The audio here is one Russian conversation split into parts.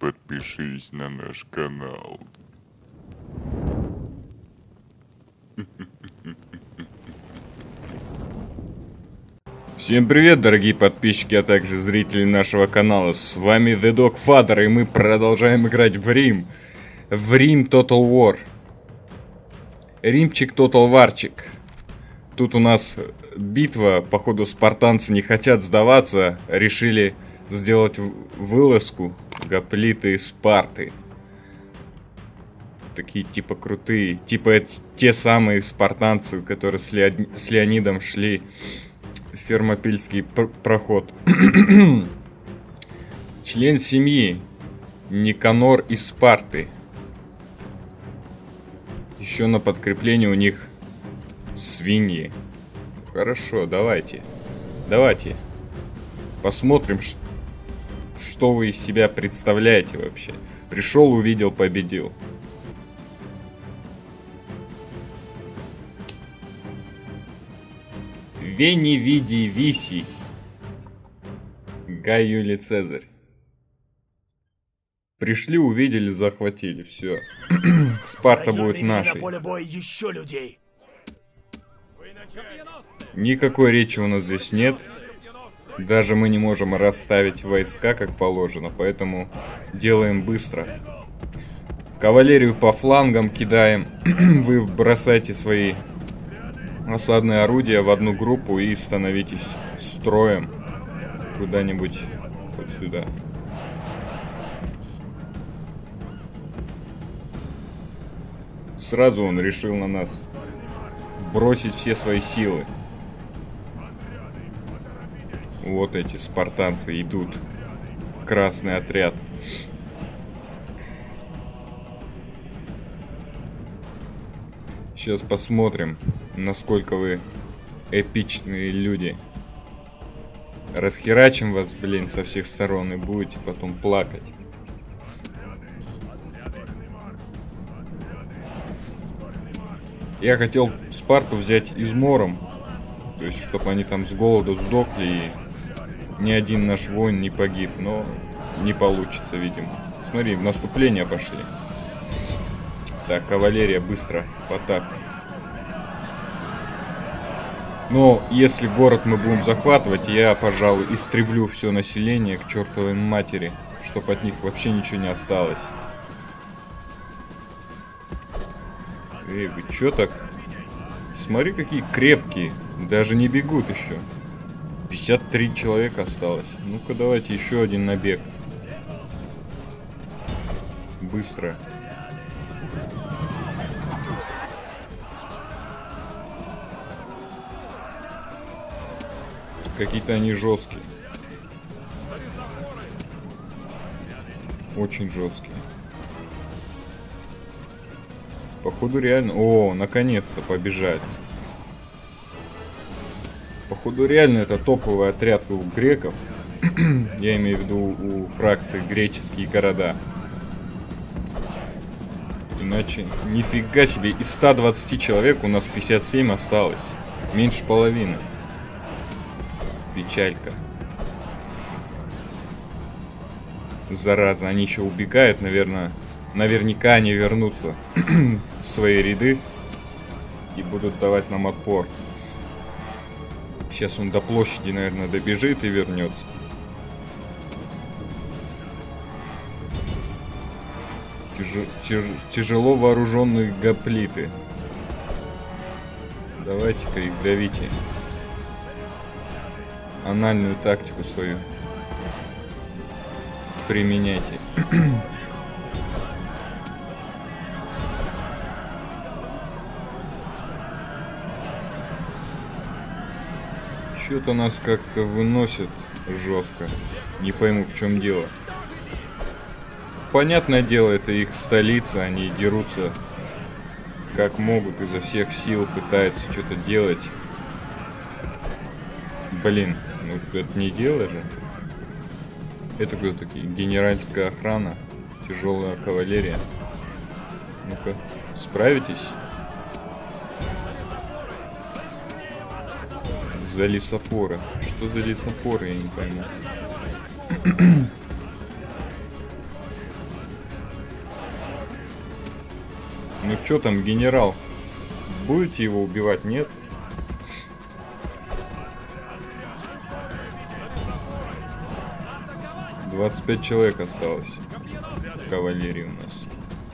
подпишись на наш канал. Всем привет, дорогие подписчики, а также зрители нашего канала. С вами The Dog Father, и мы продолжаем играть в Рим. В Рим Total War. Римчик Total Warчик. Тут у нас битва, походу спартанцы не хотят сдаваться, решили сделать вылазку. Гоплиты Спарты. Такие типа крутые, типа те самые спартанцы, которые с Леонидом шли в Фермопильский проход. Член семьи Никанор из Спарты. Еще на подкрепление у них свиньи. Хорошо, давайте. Посмотрим, что вы из себя представляете вообще. Пришел, увидел, победил. Вени Види Виси. Гай Юлий Цезарь. Пришли, увидели, захватили. Все. Спарта будет нашей. Никакой речи у нас здесь нет. Даже мы не можем расставить войска как положено, поэтому делаем быстро. Кавалерию по флангам кидаем. Вы бросайте свои осадные орудия в одну группу и становитесь строем куда-нибудь вот сюда. Сразу он решил на нас бросить все свои силы. Вот эти спартанцы идут. Красный отряд. Сейчас посмотрим, насколько вы эпичные люди. Расхерачим вас, блин, со всех сторон и будете потом плакать. Я хотел Спарту взять измором. То есть, чтобы они там с голоду сдохли и ни один наш воин не погиб. Но не получится, видимо. Смотри, в наступление пошли. Так, кавалерия, быстро в атаку. Но если город мы будем захватывать, я, пожалуй, истреблю все население к чертовой матери, чтобы от них вообще ничего не осталось. Эй, вы чё так? Смотри, какие крепкие. Даже не бегут еще. 53 человека осталось. Ну-ка, давайте еще один набег. Быстро. Какие-то они жесткие. Очень жесткие. Походу реально... О, наконец-то побежали. Походу реально это топовый отряд у греков. Я имею в виду у фракции греческие города. Иначе... Нифига себе, из 120 человек у нас 57 осталось. Меньше половины. Печалька. Зараза, они еще убегают, наверное. Наверняка они вернутся в свои ряды и будут давать нам отпор. Сейчас он до площади, наверное, добежит и вернется. Тяжело вооруженные гоплиты. Давайте-ка их давите. Анальную тактику свою применяйте. Что-то нас как-то выносит жестко. Не пойму, в чем дело. Понятное дело, это их столица. Они дерутся как могут, изо всех сил пытаются что-то делать. Блин, ну это не дело же. Это кто такие? Генеральская охрана. Тяжелая кавалерия. Ну-ка, справитесь? За лесофоры. Что за лесофоры, я не пойму. Ну чё там, генерал? Будете его убивать? Нет? «25 человек осталось. Кавалерии у нас.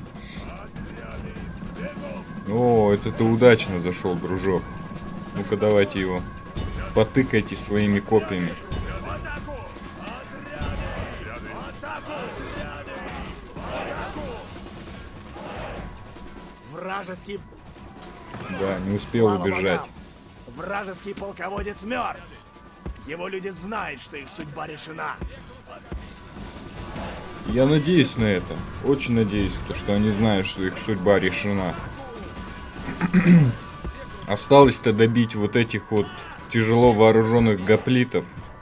О, это ты удачно зашел, дружок. Ну-ка, давайте его потыкайте своими копьями. Вражеский... Да, не успел Слава убежать. богам! Вражеский полководец мертв. Его люди знают, что их судьба решена. Я надеюсь на это. Очень надеюсь, что они знают, что их судьба решена. Осталось-то добить вот этих вот тяжело вооруженных гоплитов.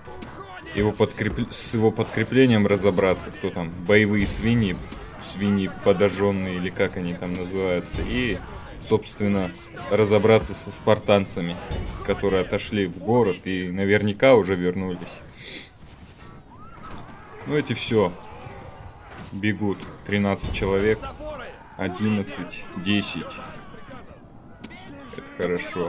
С его подкреплением разобраться, кто там, боевые свиньи, свиньи подожженные или как они там называются. И, собственно, разобраться со спартанцами, которые отошли в город и наверняка уже вернулись. Ну эти все. Бегут 13 человек, 11, 10. Это хорошо.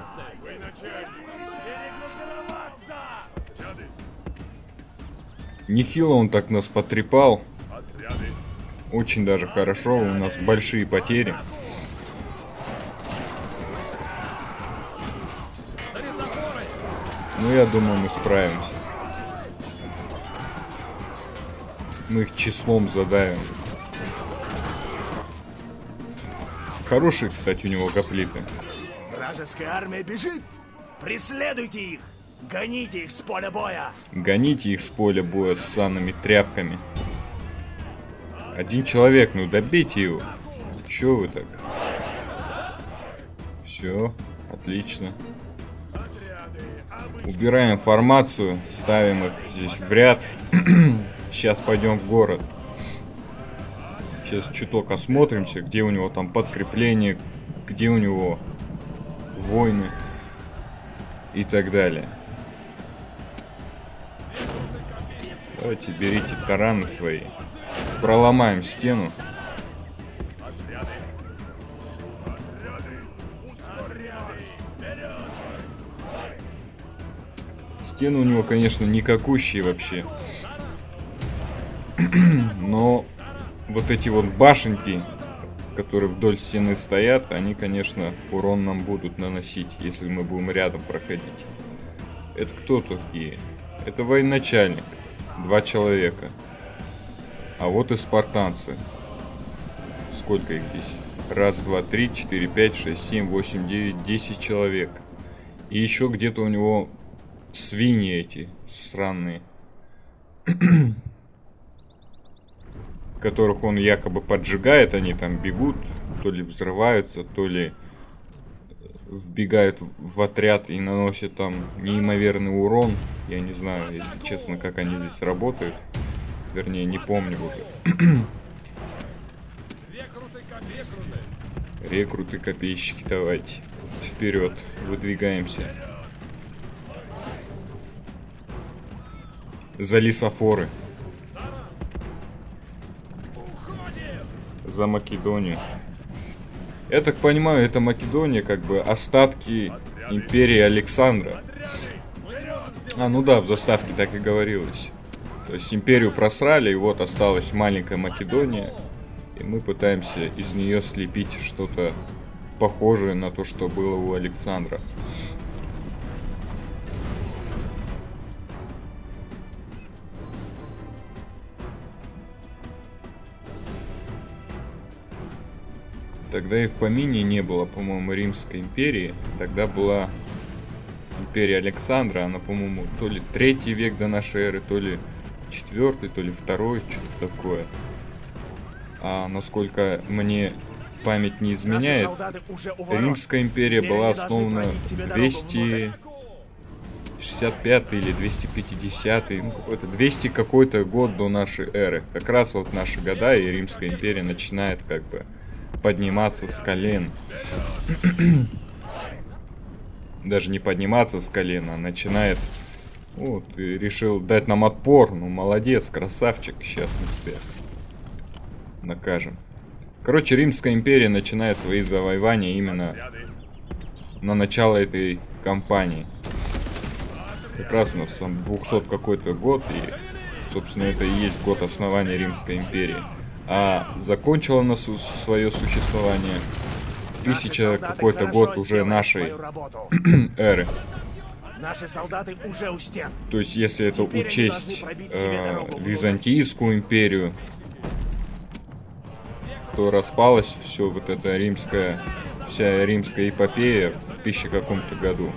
Нехило он так нас потрепал. Очень даже хорошо, у нас большие потери. Ну я думаю, мы справимся. Мы их числом задавим. Хорошие, кстати, у него гоплиты. Вражеская армия бежит! Преследуйте их! Гоните их с поля боя! Гоните их с поля боя с санными тряпками. Один человек, ну добейте его. Чё вы так? Все, отлично. Убираем формацию, ставим их здесь в ряд. Сейчас пойдем в город. Сейчас чуток осмотримся, где у него там подкрепление, где у него войны и так далее. Давайте берите тараны свои. Проломаем стену. Стены у него, конечно, никакущие вообще. Но вот эти вот башенки, которые вдоль стены стоят, они, конечно, урон нам будут наносить, если мы будем рядом проходить. Это кто такие? Это военачальник. 2 человека. А вот и спартанцы. Сколько их здесь? 1, 2, 3, 4, 5, 6, 7, 8, 9, 10 человек. И еще где-то у него свиньи эти странные. Которых он якобы поджигает, они там бегут, то ли взрываются, то ли вбегают в отряд и наносят там неимоверный урон. Я не знаю, если честно, как они здесь работают. Вернее, не помню уже. Рекруты, копейщики, давайте. Вперед, выдвигаемся. За лисофоры. За Македонию. Я так понимаю, это Македония, как бы остатки империи Александра. А, ну да, в заставке так и говорилось. То есть империю просрали, и вот осталась маленькая Македония. И мы пытаемся из нее слепить что-то похожее на то, что было у Александра. Тогда и в помине не было, по-моему, Римской империи. Тогда была империя Александра. Она, по-моему, то ли 3 век до нашей эры, то ли 4, то ли 2, что-то такое. А насколько мне память не изменяет, Римская империя была основана в 265 или 250, ну какой-то 200 какой-то год до нашей эры. Как раз вот наши года, и Римская империя начинает как бы подниматься с колен. Даже не подниматься с колена, а начинает... Вот, и решил дать нам отпор. Ну, молодец, красавчик. Сейчас мы тебя накажем. Короче, Римская империя начинает свои завоевания именно на начало этой кампании. Как раз у нас там 200 какой-то год, и, собственно, это и есть год основания Римской империи. А закончила она свое существование 1000 какой-то год уже нашей эры. Наши солдаты уже у стен. То есть, если это учесть Византийскую империю, то распалась все вот эта вся римская эпопея в 1000 каком-то году.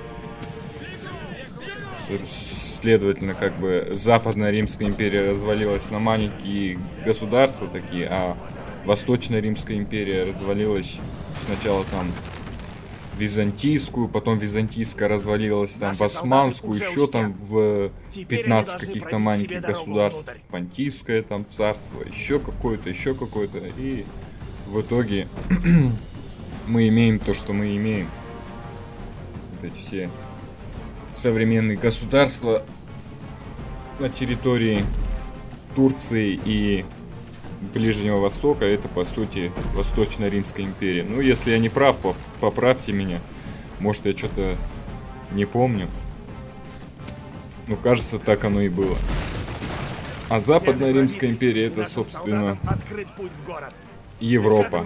Следовательно, как бы Западная Римская империя развалилась на маленькие государства такие, а Восточная Римская империя развалилась сначала там Византийскую, потом Византийская развалилась там в Османскую, еще там в 15 каких-то маленьких государств, Понтийское там царство, еще какое-то, и в итоге мы имеем то, что мы имеем. Вот эти все современные государства на территории Турции и Ближнего Востока, это по сути Восточная Римская империя. Ну, если я не прав, поправьте меня. Может, я что-то не помню. Ну, кажется, так оно и было. А Западная Римская империя, это, собственно, Европа.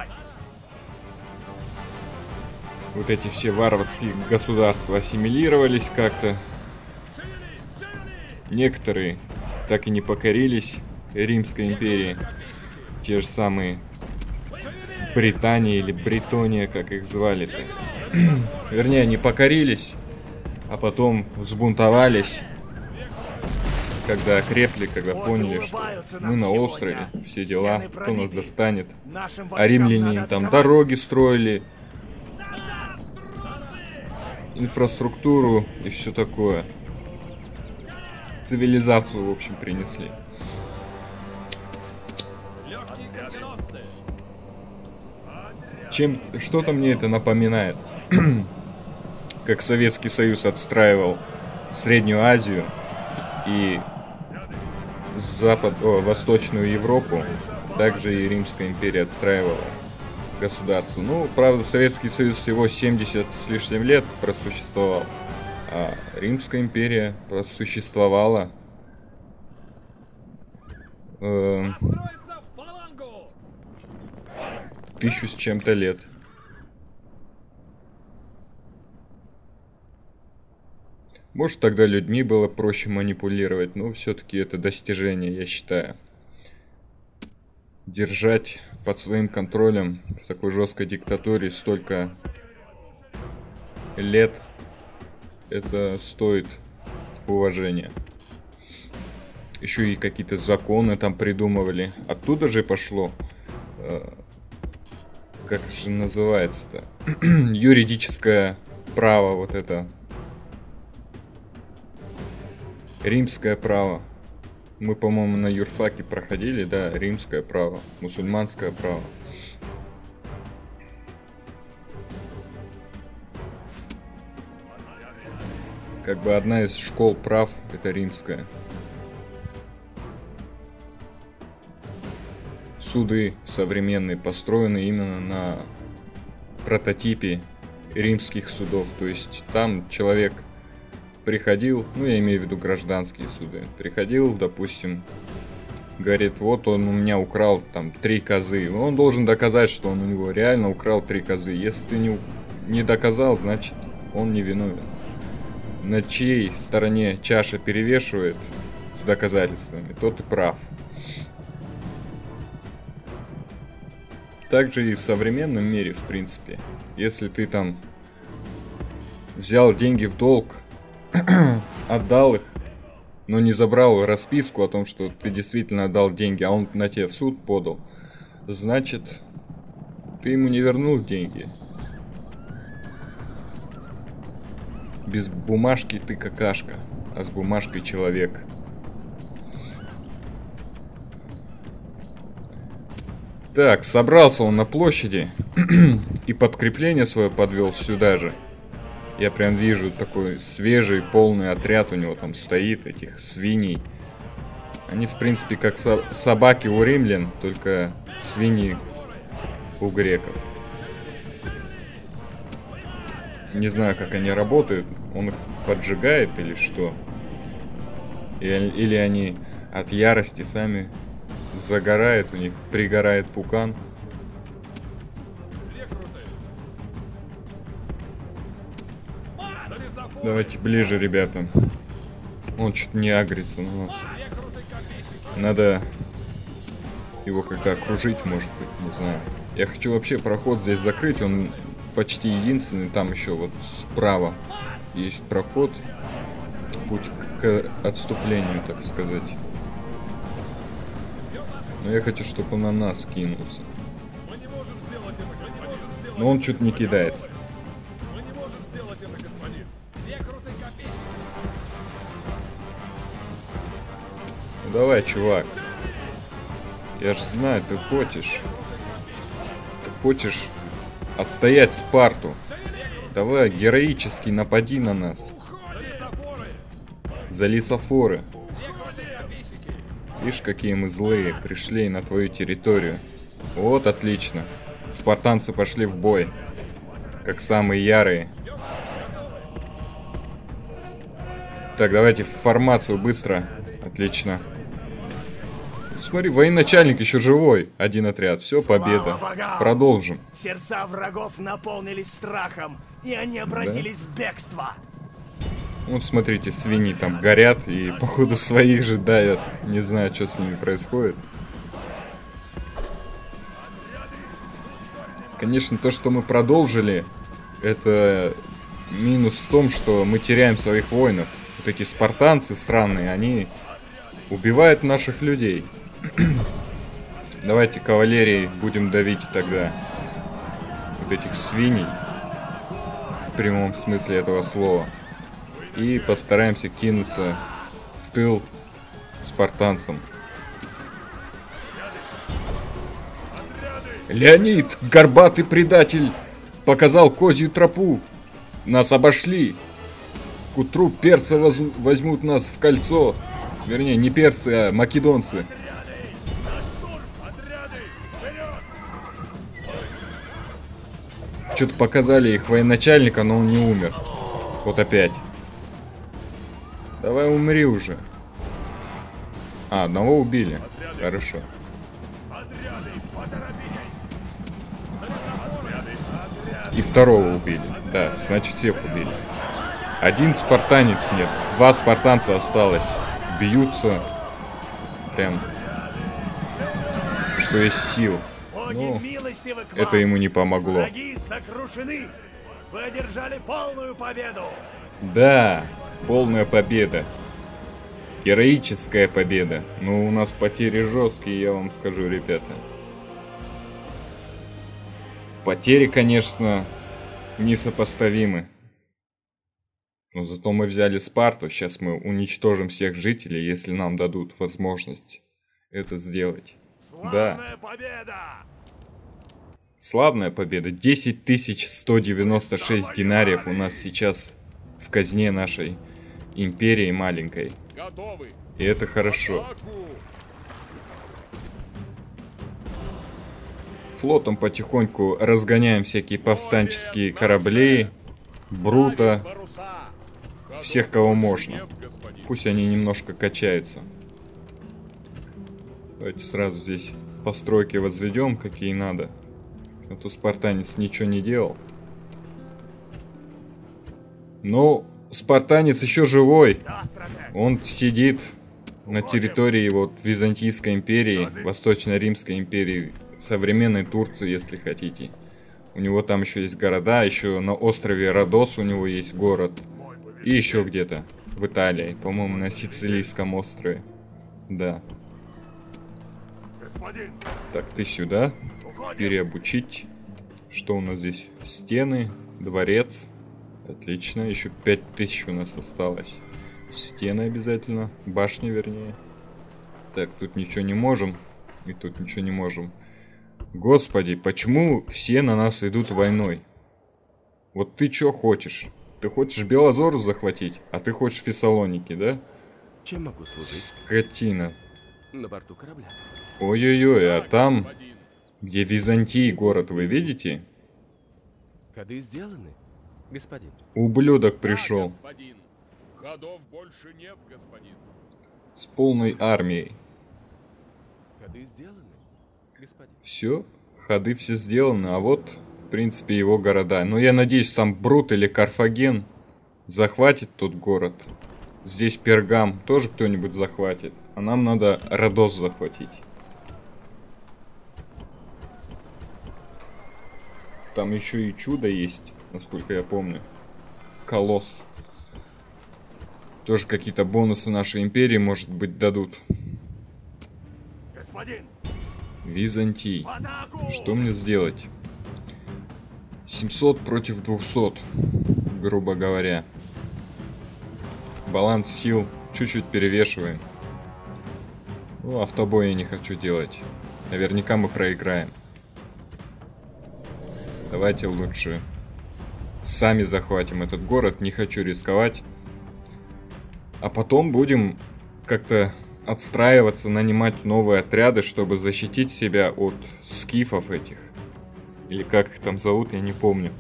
Вот эти все варварские государства ассимилировались как-то. Некоторые так и не покорились Римской империи. Те же самые Британия или Бретония, как их звали-то. Вернее, они покорились, а потом взбунтовались, когда окрепли, когда поняли, что мы на острове, все дела, кто нас достанет. А римляне там дороги строили, инфраструктуру и все такое. Цивилизацию, в общем, принесли. Что-то мне это напоминает. Как Советский Союз отстраивал Среднюю Азию и Восточную Европу, также и Римская империя отстраивала государство. Ну, правда, Советский Союз всего 70 с лишним лет просуществовал, а Римская империя просуществовала 1000 с чем-то лет. Может, тогда людьми было проще манипулировать, но все-таки это достижение, я считаю. Держать под своим контролем в такой жесткой диктатуре столько лет, это стоит уважения. Еще и какие-то законы там придумывали. Оттуда же пошло, как же называется-то, юридическое право, вот это. Римское право. Мы, по-моему, на юрфаке проходили, да, римское право, мусульманское право. Как бы одна из школ прав — это римская. Суды современные построены именно на прототипе римских судов. То есть там человек приходил, ну я имею в виду гражданские суды, приходил, допустим, говорит, вот он у меня украл там 3 козы. Он должен доказать, что он у него реально украл 3 козы. Если ты не доказал, значит он не виновен. На чьей стороне чаша перевешивает с доказательствами, тот и прав. Также и в современном мире, в принципе. Если ты там взял деньги в долг, отдал их, но не забрал расписку о том, что ты действительно отдал деньги, а он на тебя в суд подал, значит, ты ему не вернул деньги. Без бумажки ты какашка, а с бумажкой человек. Так, собрался он на площади и подкрепление свое подвел сюда же. Я прям вижу такой свежий, полный отряд у него там стоит, этих свиней. Они, в принципе, как собаки у римлян, только свиньи у греков. Не знаю, как они работают. Он их поджигает или что? Или они от ярости сами загорают, у них пригорает пукан. Давайте ближе, ребята. Он чуть не агрится на нас. Надо его как-то окружить, может быть, не знаю. Я хочу вообще проход здесь закрыть, он почти единственный. Там еще вот справа есть проход, путь к отступлению, так сказать. Но я хочу, чтобы он на нас кинулся. Но он чуть не кидается. Ну давай, чувак. Я же знаю, ты хочешь. Ты хочешь отстоять Спарту. Давай, героически напади на нас. За лисофоры. Видишь, какие мы злые. Пришли на твою территорию. Вот, отлично. Спартанцы пошли в бой. Как самые ярые. Так, давайте в формацию быстро. Отлично. Смотри, военачальник еще живой. Один отряд. Все, победа. Продолжим. Сердца врагов наполнились страхом, и они обратились в бегство. Вот смотрите, свиньи там горят и походу своих же давят. Не знаю, что с ними происходит. Конечно, то, что мы продолжили, это минус в том, что мы теряем своих воинов. Вот эти спартанцы странные, они убивают наших людей. Давайте кавалерией будем давить тогда вот этих свиней. В прямом смысле этого слова. И постараемся кинуться в тыл спартанцам. Леонид, горбатый предатель, показал козью тропу. Нас обошли. К утру перцы возьмут нас в кольцо. Вернее, не перцы, а македонцы. Что-то показали их военачальника, но он не умер. Вот опять. Давай умри уже. А, одного убили. Хорошо. И второго убили. Да, значит всех убили. Один спартанец нет. Два спартанца осталось. Бьются. Прям. Что есть сил. Ну, это ему не помогло. Враги сокрушены. Вы одержали полную победу. Да, полная победа. Героическая победа. Но у нас потери жесткие, я вам скажу, ребята. Потери, конечно, несопоставимы. Но зато мы взяли Спарту. Сейчас мы уничтожим всех жителей, если нам дадут возможность это сделать. Славная победа! Славная победа. 10 196 динариев у нас сейчас в казне нашей империи маленькой. И это хорошо. Флотом потихоньку разгоняем всякие повстанческие корабли, Брута, всех, кого можно. Пусть они немножко качаются. Давайте сразу здесь постройки возведем, какие надо. А то спартанец ничего не делал. Но спартанец еще живой. Он сидит на территории вот Византийской империи, Восточно-Римской империи, современной Турции, если хотите. У него там еще есть города, еще на острове Родос у него есть город. И еще где-то в Италии, по-моему, на Сицилийском острове. Да. Так, ты сюда. Переобучить. Что у нас здесь? Стены, дворец. Отлично, еще 5000 у нас осталось. Стены обязательно, башни вернее. Так, тут ничего не можем. И тут ничего не можем. Господи, почему все на нас идут войной? Вот ты что хочешь? Ты хочешь Белозор захватить, а ты хочешь Фессалоники, да? Чем могу служить? Скотина. На борту корабля. Ой-ой-ой, а там Где Византии город, вы видите? Ходы сделаны, господин. Ублюдок пришел Господин. Ходов больше нет, господин. с полной армией. Ходы сделаны, господин. Все, ходы все сделаны, а вот, в принципе, его города. Но я надеюсь, там Брут или Карфаген захватит тот город. Здесь Пергам тоже кто-нибудь захватит. А нам надо Родос захватить. Там еще и чудо есть, насколько я помню. Колосс. Тоже какие-то бонусы нашей империи, может быть, дадут. Господин, Византий. в атаку! Что мне сделать? 700 против 200, грубо говоря. Баланс сил чуть-чуть перевешиваем. Ну, автобой я не хочу делать. Наверняка мы проиграем. Давайте лучше сами захватим этот город. Не хочу рисковать. А потом будем как-то отстраиваться, нанимать новые отряды, чтобы защитить себя от скифов этих. Или как их там зовут, я не помню.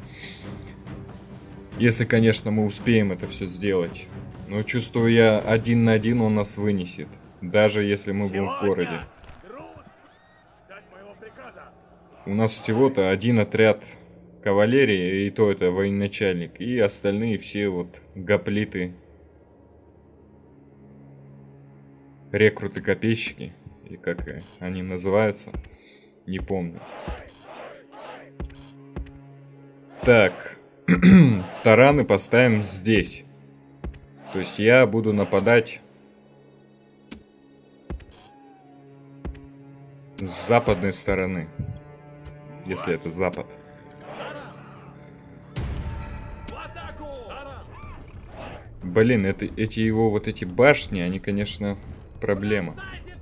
Если, конечно, мы успеем это все сделать. Но чувствую я, 1 на 1 он нас вынесет. Даже если мы будем в городе. Груз! Ждать моего приказа! У нас всего-то один отряд кавалерии, и то это военачальник. И остальные все вот гоплиты. Рекруты-копейщики. Или как они называются. Не помню. Так. Тараны поставим здесь. То есть я буду нападать с западной стороны. Если это запад. Блин, эти его вот эти башни, они, конечно, проблема.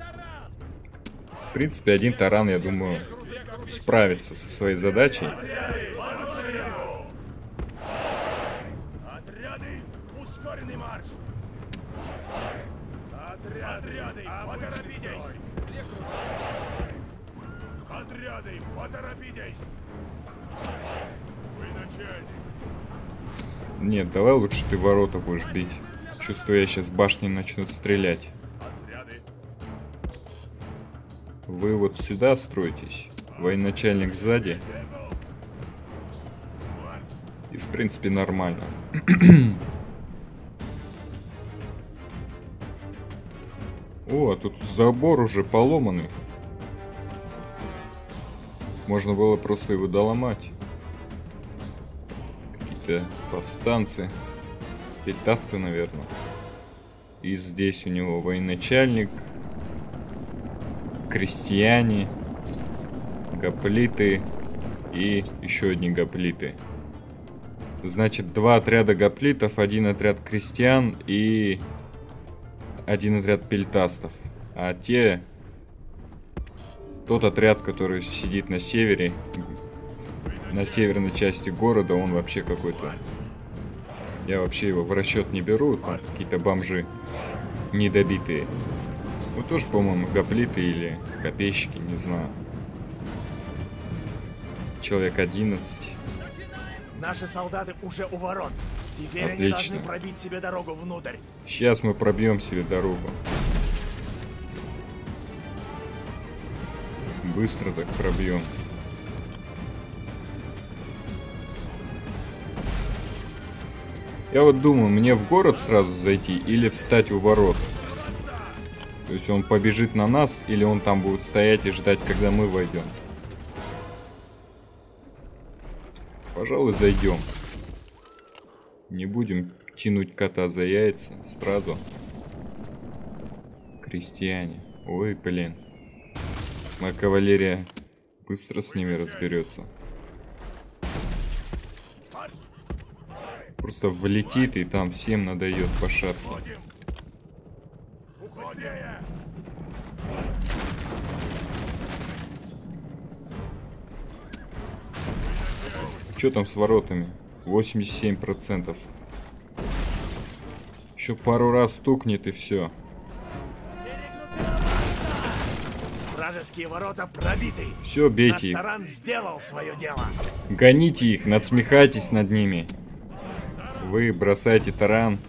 В принципе, один таран, я думаю, справится со своей задачей. Отряды, ускоренный марш! Отряды, поторопитесь! Отряды, поторопитесь! Вы начальник! Нет, давай лучше ты ворота будешь бить. Чувствую, я сейчас башни начнут стрелять. Отряды, Вы вот сюда строитесь. Военачальник сзади. И в принципе нормально. О, а тут забор уже поломанный. Можно было просто его доломать. Какие-то повстанцы. Пельтасты, наверное. И здесь у него военачальник. Крестьяне. Гоплиты. И еще одни гоплиты. Значит, 2 отряда гоплитов, 1 отряд крестьян и 1 отряд пельтастов. А тот отряд, который сидит на севере, на северной части города, он вообще какой-то... Я вообще его в расчет не беру, там какие-то бомжи недобитые. Ну тоже, по-моему, гоплиты или копейщики, не знаю. Человек 11. наши солдаты уже у ворот. Теперь они Отлично. должны пробить себе дорогу внутрь. Сейчас мы пробьем себе дорогу. Быстро так пробьем. Я вот думаю, мне в город сразу зайти или встать у ворот. То есть он побежит на нас, или он там будет стоять и ждать, когда мы войдем. Пожалуй, зайдем. Не будем тянуть кота за яйца сразу. Крестьяне. Ой, блин. Моя кавалерия быстро с ними разберется. Просто влетит и там всем надает по шапке. Что там с воротами? 87%. Еще пару раз стукнет и все. Вражеские ворота пробиты. Все, бейте их. Наш таран сделал свое дело. Гоните их, надсмехайтесь над ними. Вы бросайте таран.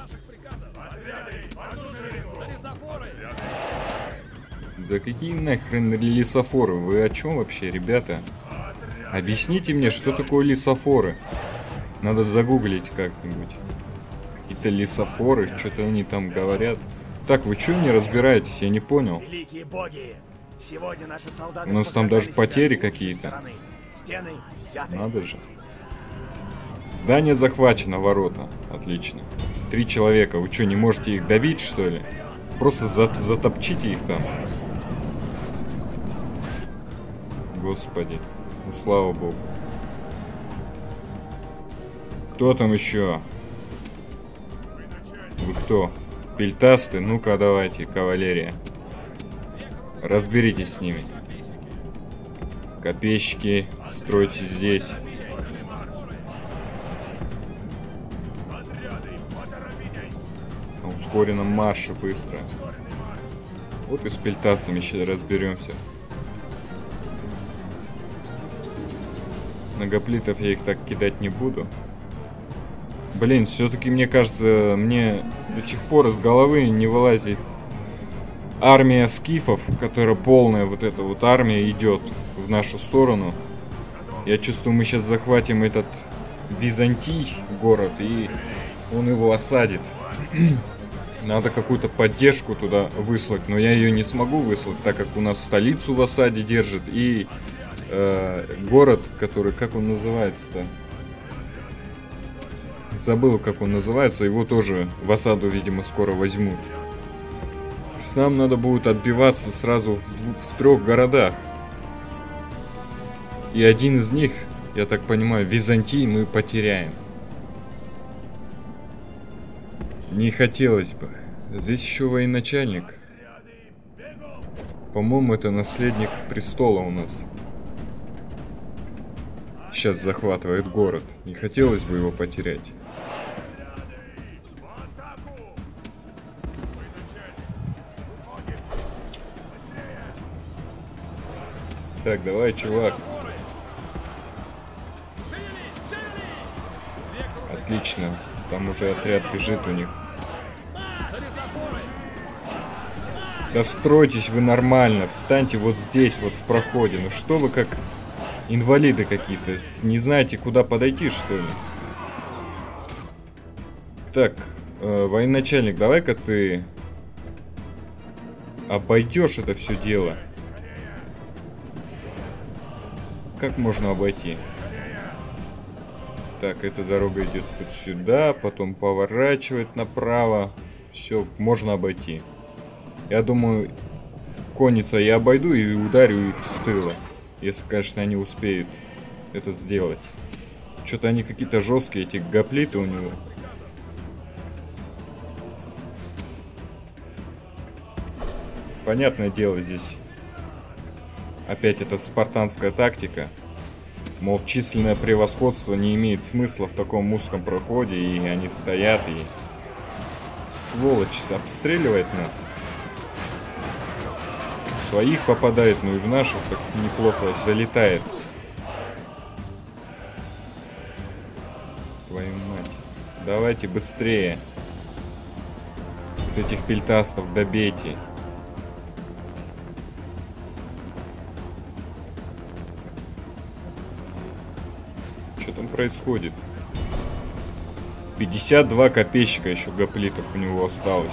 За какие нахрен лесофоры? Вы о чем вообще, ребята? Объясните мне, что такое лесофоры. Надо загуглить как-нибудь. Какие-то лесофоры, что-то они там говорят. Так, вы что не разбираетесь? Я не понял. Великие боги! Сегодня наши солдаты У нас там показали даже потери себя с лучшей какие-то. стороны. Стены взяты. Надо же. Здание захвачено, ворота. Отлично. 3 человека. Вы что, не можете их добить, что ли? Просто затопчите их там. Господи. Ну, слава богу. Кто там еще? Вы кто? Пельтасты? Ну-ка, давайте, кавалерия. Разберитесь с ними. Копейщики, стройте здесь. На ускоренном марше быстро. Вот и с пельтастами сейчас разберемся. Многоплитов я их так кидать не буду. Блин, все-таки мне кажется, мне до сих пор из головы не вылазит армия скифов, которая полная вот эта вот армия идет в нашу сторону. Я чувствую, мы сейчас захватим этот Византий город, и он его осадит. Надо какую-то поддержку туда выслать, но я ее не смогу выслать, так как у нас столицу в осаде держит и город, который, как он называется-то? Забыл, как он называется, его тоже в осаду, видимо, скоро возьмут. То есть нам надо будет отбиваться сразу в 3 городах. И один из них, я так понимаю, Византий мы потеряем. Не хотелось бы. Здесь еще военачальник. По-моему, это наследник престола у нас. Сейчас захватывает город. Не хотелось бы его потерять. Так, давай, чувак. Отлично. Там уже отряд бежит у них. Да стройтесь вы нормально. Встаньте вот здесь, вот в проходе. Ну что вы как инвалиды какие-то? Не знаете, куда подойти, что ли? Так, военачальник, давай-ка ты обойдешь это все дело. Как можно обойти? Так, эта дорога идет вот сюда, потом поворачивает направо. Все, можно обойти. Я думаю, конница я обойду и ударю их с тыла. Если, конечно, они успеют это сделать. Что-то они какие-то жесткие, эти гоплиты у него. Понятное дело, здесь опять эта спартанская тактика. Мол, численное превосходство не имеет смысла в таком узком проходе, и они стоят и... Сволочь обстреливает нас. В своих попадает, ну и в наших так неплохо залетает. Твою мать. Давайте быстрее. Вот этих пельтастов добейте. Что там происходит? 52 копейщика еще гоплитов у него осталось.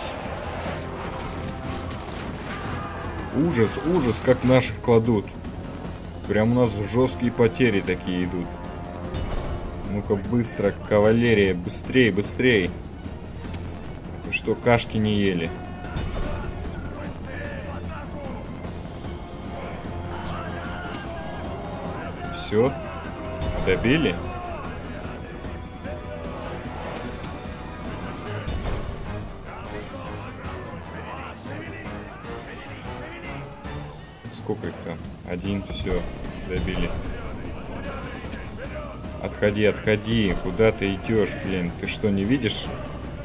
Ужас, ужас, как наших кладут. Прям у нас жесткие потери такие идут. Ну-ка, быстро, кавалерия, быстрее, быстрее. Что, кашки не ели? Все? Добили? Сколько их там? Один, все, добили. Отходи, отходи. Куда ты идешь, блин? Ты что, не видишь?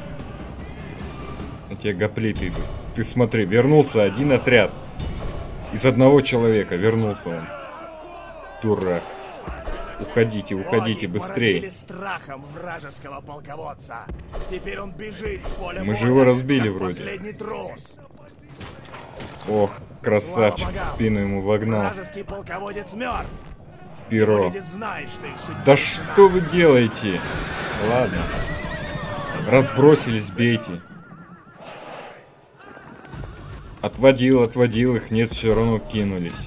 На тебя гоплиты идут. Ты смотри, вернулся один отряд. Из одного человека вернулся он. Дурак. Уходите, уходите, Боги быстрее. поразили страхом вражеского полководца. Теперь он бежит с поля Мы же боя, его разбили как вроде. последний трус. Ох, красавчик, Слава в богам. спину ему вогнал. Вражеский полководец мертв. Перо. Люди знают, что их судьба Да решена. что вы делаете? Ладно. Разбросились, бейте. Отводил их, нет, все равно кинулись.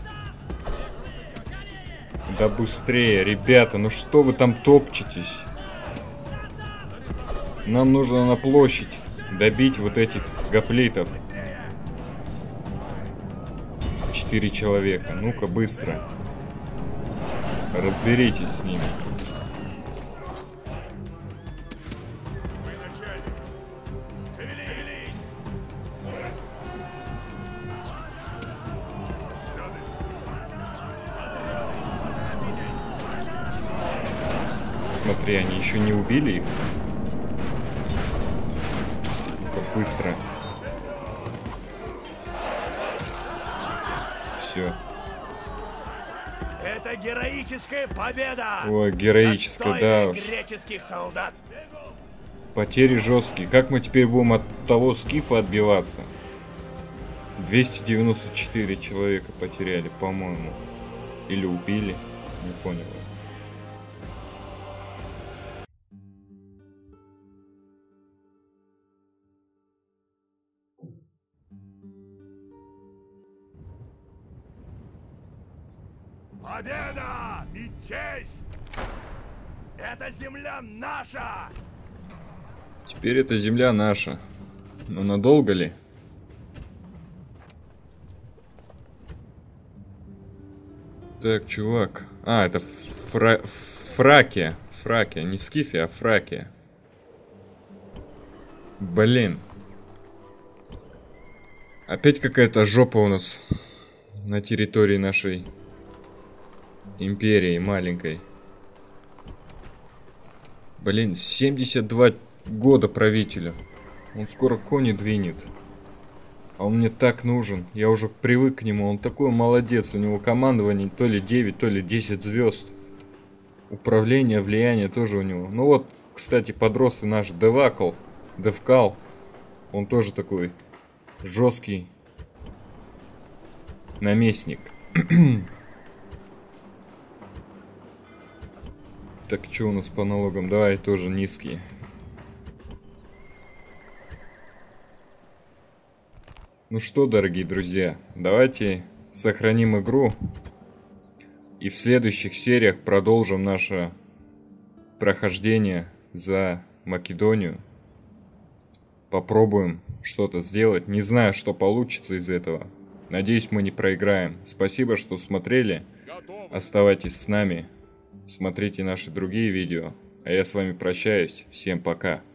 Да быстрее, ребята, ну что вы там топчетесь? Нам нужно на площадь добить вот этих гоплитов. 4 человека, ну-ка быстро. Разберитесь с ними. Смотри, они еще не убили их. Ну-ка, быстро. Все. Это героическая победа! Ой, героическая, да Достойная уж. греческих солдат. Потери жесткие. Как мы теперь будем от того скифа отбиваться? 294 человека потеряли, по-моему. Или убили. Не понял. Победа и честь! Эта земля наша! Теперь эта земля наша. Но надолго ли? Так, чувак. А, это Фракия. Фракия. Не Скифия, а Фракия. Блин. Опять какая-то жопа у нас на территории нашей империи маленькой. Блин, 72 года правителю. Он скоро кони двинет. А он мне так нужен. Я уже привык к нему. Он такой молодец. У него командование то ли 9, то ли 10 звезд. Управление, влияние тоже у него. Ну вот, кстати, подрос и наш Девкал. Он тоже такой жесткий наместник. Так, что у нас по налогам? Давай тоже низкие. Ну что, дорогие друзья, давайте сохраним игру. И в следующих сериях продолжим наше прохождение за Македонию. Попробуем что-то сделать. Не знаю, что получится из этого. Надеюсь, мы не проиграем. Спасибо, что смотрели. Оставайтесь с нами. Смотрите наши другие видео. А я с вами прощаюсь. Всем пока.